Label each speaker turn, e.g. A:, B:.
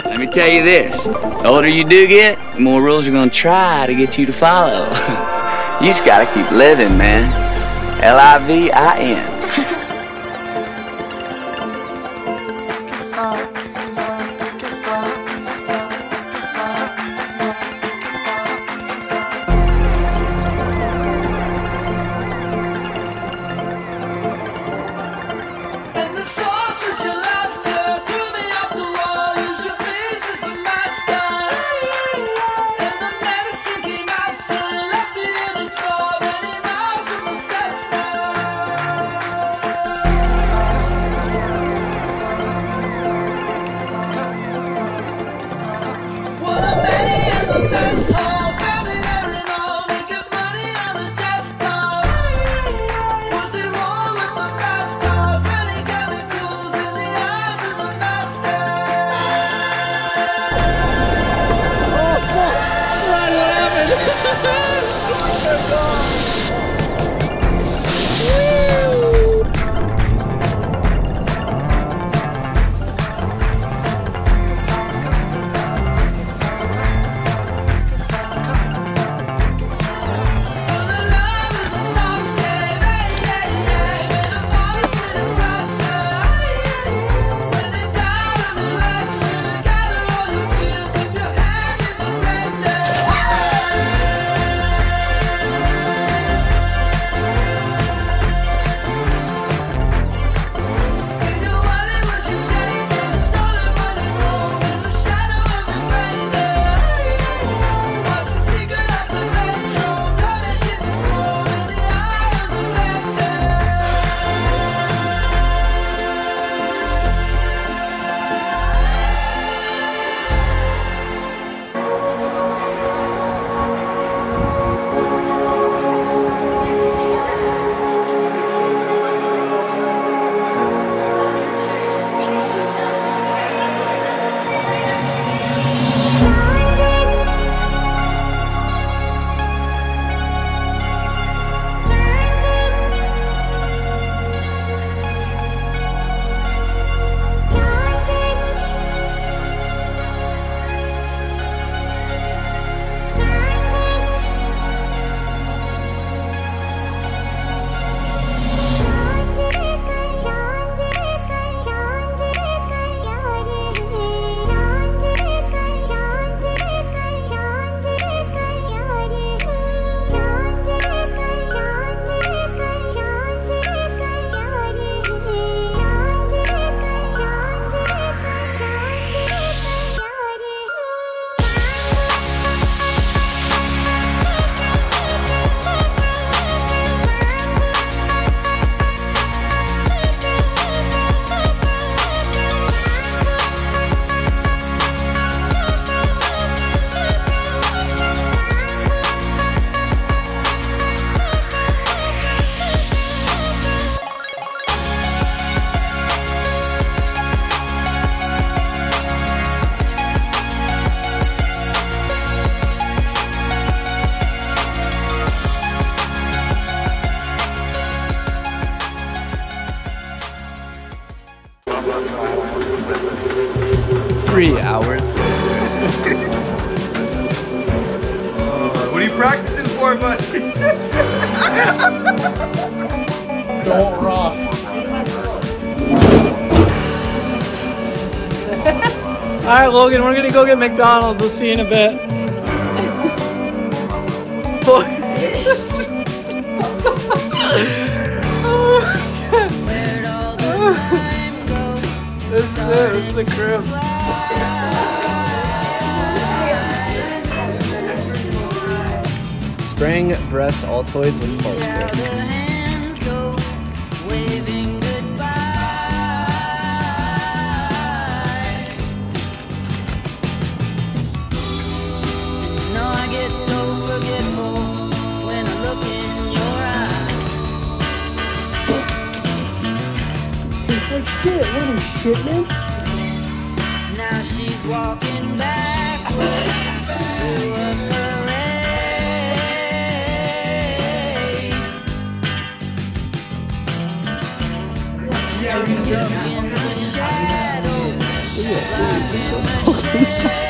A: Let me tell you this, the older you do get, the more rules are gonna try to get you to follow. You just gotta keep living, man. L-I-V-I-N.
B: Hours.
C: What are you practicing for, buddy?
B: Don't rock. Alright, Logan, we're gonna go get McDonald's. We'll see you in a bit. This is it. This is the crew. Spraying Brett's Altoids with pulse spray.
D: Tastes like shit. What are these shipments?
E: Now she's walking backwards through a parade.
D: Yeah,
E: In the shadows.
B: Yeah.
D: shit, dude. Holy shit.